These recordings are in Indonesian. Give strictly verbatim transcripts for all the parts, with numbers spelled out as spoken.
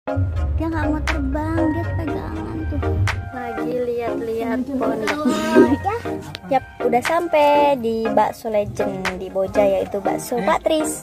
Dia nggak mau terbang, dia pegangan tuh. Lagi lihat-lihat pondok. Yap, udah sampai di bakso legend di Boja, yaitu bakso Pak Tris.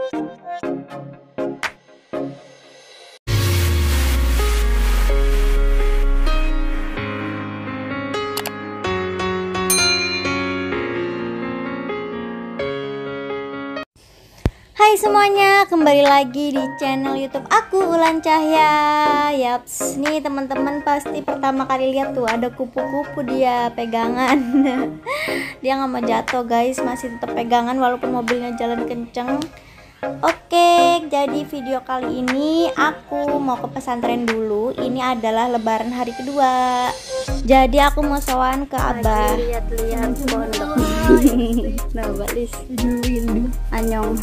Hai semuanya, kembali lagi di channel YouTube aku, Ulan Cahya. Yaps, nih teman-teman pasti pertama kali lihat tuh ada kupu-kupu dia pegangan. Dia nggak mau jatuh guys, masih tetap pegangan walaupun mobilnya jalan kenceng. Oke, jadi video kali ini aku mau ke pesantren dulu. Ini adalah lebaran hari kedua. Jadi aku mau sowan ke Abah. Lihat-lihat pondok. Nah, balis. Anyong.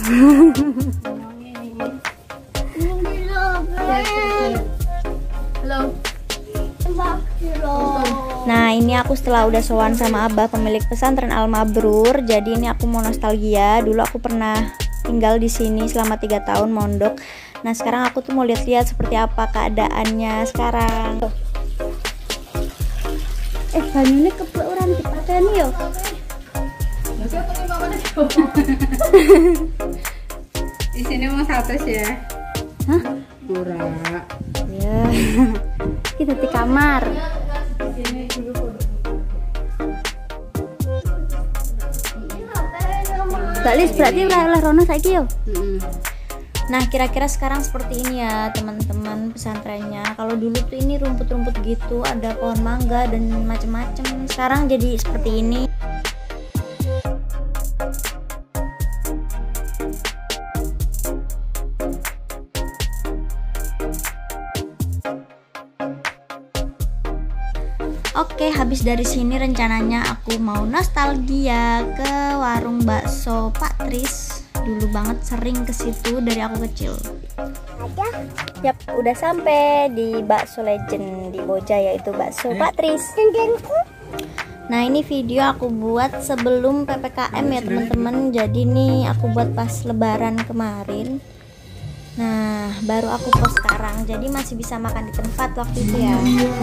Halo. Nah, ini aku setelah udah sowan sama Abah, pemilik pesantren Al Mabrur. Jadi ini aku mau nostalgia. Dulu aku pernah tinggal di sini selama tiga tahun mondok. Nah, sekarang aku tuh mau lihat-lihat seperti apa keadaannya sekarang. Eh, banyune keplek ora dipateni yo. Di sini mau satu ya. Hah? Pura. Ya. Kita di kamar. Balis berarti oleh Rono saiki yo. Nah, kira-kira sekarang seperti ini ya teman-teman pesantrennya. Kalau dulu tuh ini rumput-rumput gitu, ada pohon mangga dan macem-macem. Sekarang jadi seperti ini. Oke, habis dari sini rencananya aku mau nostalgia ke warung bakso Pak Tris. Dulu banget sering ke situ dari aku kecil. Yap, udah sampai di bakso legend di Boja, yaitu bakso Pak Tris. Nah, ini video aku buat sebelum P P K M ya teman-teman. Jadi nih aku buat pas lebaran kemarin. Nah, baru aku post sekarang. Jadi masih bisa makan di tempat waktu itu ya.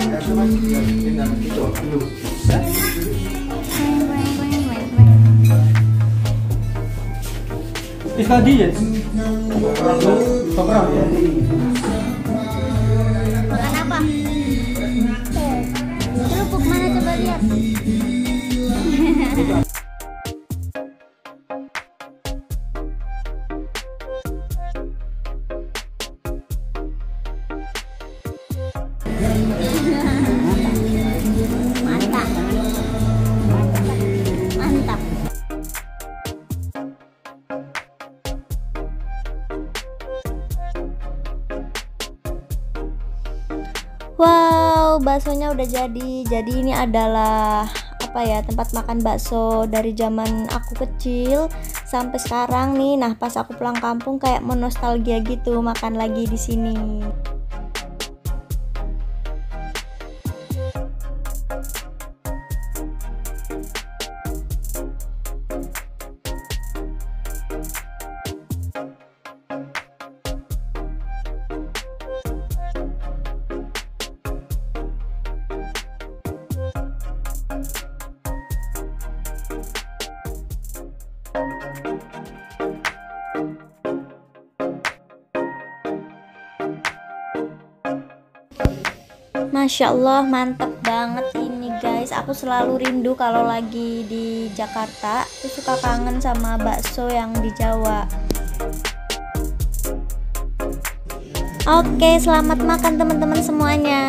Tadi ya. Makan apa? Kerupuk mana coba lihat. Mantap. Mantap. Wow, baksonya udah jadi. Jadi ini adalah apa ya, tempat makan bakso dari zaman aku kecil sampai sekarang nih. Nah, pas aku pulang kampung kayak menostalgia gitu, makan lagi di sini. Masya Allah, mantap banget ini guys. Aku selalu rindu kalau lagi di Jakarta tuh suka kangen sama bakso yang di Jawa. Oke, selamat makan teman-teman semuanya.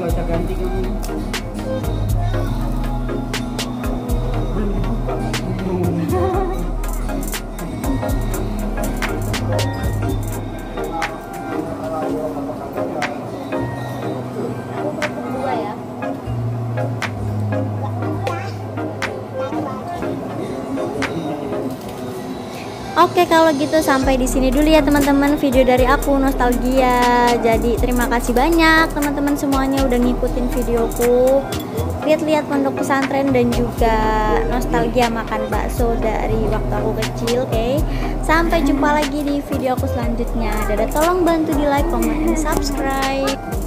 bisa ganti kamu. Belum dibuka. Aku kerupuk dua ya. Oke, kalau gitu sampai di sini dulu ya teman-teman video dari aku nostalgia. Jadi terima kasih banyak teman-teman semuanya udah ngikutin videoku, lihat-lihat pondok pesantren dan juga nostalgia makan bakso dari waktu aku kecil. Oke, sampai jumpa lagi di video aku selanjutnya. Dadah, tolong bantu di like, comment, dan subscribe.